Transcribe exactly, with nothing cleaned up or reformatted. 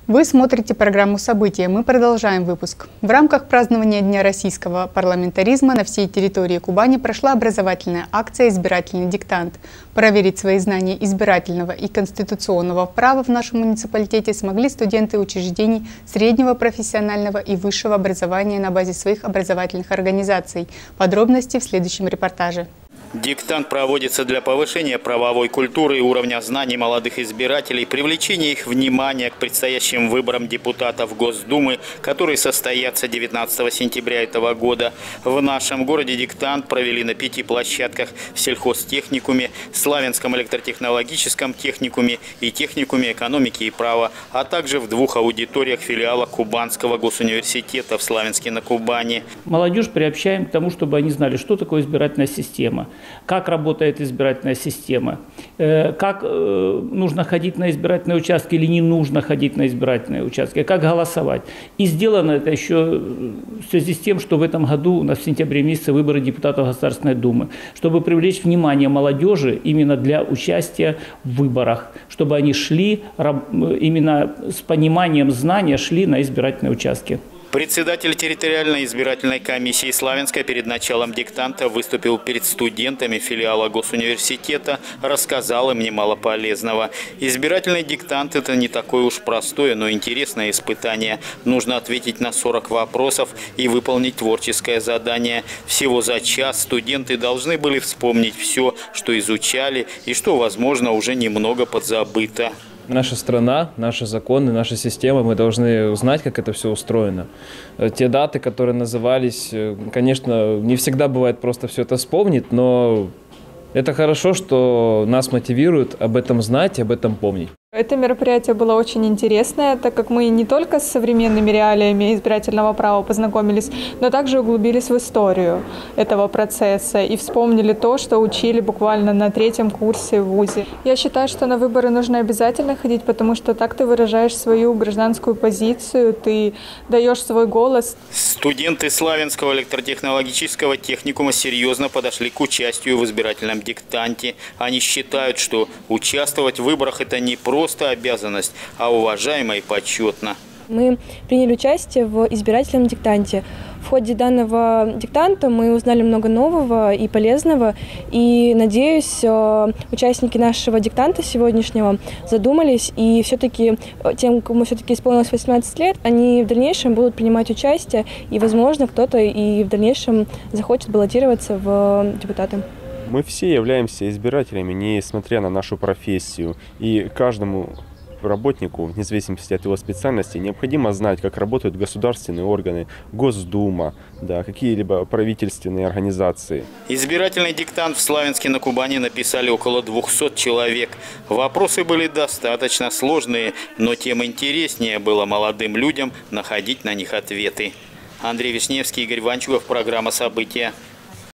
Вы смотрите программу «События». Мы продолжаем выпуск. В рамках празднования Дня российского парламентаризма на всей территории Кубани прошла образовательная акция «Избирательный диктант». Проверить свои знания избирательного и конституционного права в нашем муниципалитете смогли студенты учреждений среднего профессионального и высшего образования на базе своих образовательных организаций. Подробности в следующем репортаже. Диктант проводится для повышения правовой культуры и уровня знаний молодых избирателей, привлечения их внимания к предстоящим выборам депутатов Госдумы, которые состоятся девятнадцатого сентября этого года. В нашем городе диктант провели на пяти площадках: в сельхозтехникуме, Славянском электротехнологическом техникуме и техникуме экономики и права, а также в двух аудиториях филиала Кубанского госуниверситета в Славянске на Кубани. Молодежь приобщаем к тому, чтобы они знали, что такое избирательная система, как работает избирательная система, как нужно ходить на избирательные участки или не нужно ходить на избирательные участки, как голосовать. И сделано это еще в связи с тем, что в этом году у нас в сентябре месяце выборы депутатов Государственной Думы, чтобы привлечь внимание молодежи именно для участия в выборах, чтобы они шли именно с пониманием знания, шли на избирательные участки. Председатель территориальной избирательной комиссии Славянска перед началом диктанта выступил перед студентами филиала Госуниверситета, рассказал им немало полезного. Избирательный диктант – это не такое уж простое, но интересное испытание. Нужно ответить на сорок вопросов и выполнить творческое задание. Всего за час студенты должны были вспомнить все, что изучали и что, возможно, уже немного подзабыто. Наша страна, наши законы, наша система, мы должны узнать, как это все устроено. Те даты, которые назывались, конечно, не всегда бывает просто все это вспомнить, но это хорошо, что нас мотивирует об этом знать и об этом помнить. Это мероприятие было очень интересное, так как мы не только с современными реалиями избирательного права познакомились, но также углубились в историю этого процесса и вспомнили то, что учили буквально на третьем курсе в вузе. Я считаю, что на выборы нужно обязательно ходить, потому что так ты выражаешь свою гражданскую позицию, ты даешь свой голос. Студенты Славянского электротехнологического техникума серьезно подошли к участию в избирательном диктанте. Они считают, что участвовать в выборах – это не просто Просто обязанность, а уважаемо и почетно. Мы приняли участие в избирательном диктанте. В ходе данного диктанта мы узнали много нового и полезного. И, надеюсь, участники нашего диктанта сегодняшнего задумались. И все-таки тем, кому все-таки исполнилось восемнадцать лет, они в дальнейшем будут принимать участие. И, возможно, кто-то и в дальнейшем захочет баллотироваться в депутаты. Мы все являемся избирателями, несмотря на нашу профессию. И каждому работнику, вне зависимости от его специальности, необходимо знать, как работают государственные органы, Госдума, да, какие-либо правительственные организации. Избирательный диктант в Славянске на Кубани написали около двухсот человек. Вопросы были достаточно сложные, но тем интереснее было молодым людям находить на них ответы. Андрей Вишневский, Игорь Ванчугов, программа «События».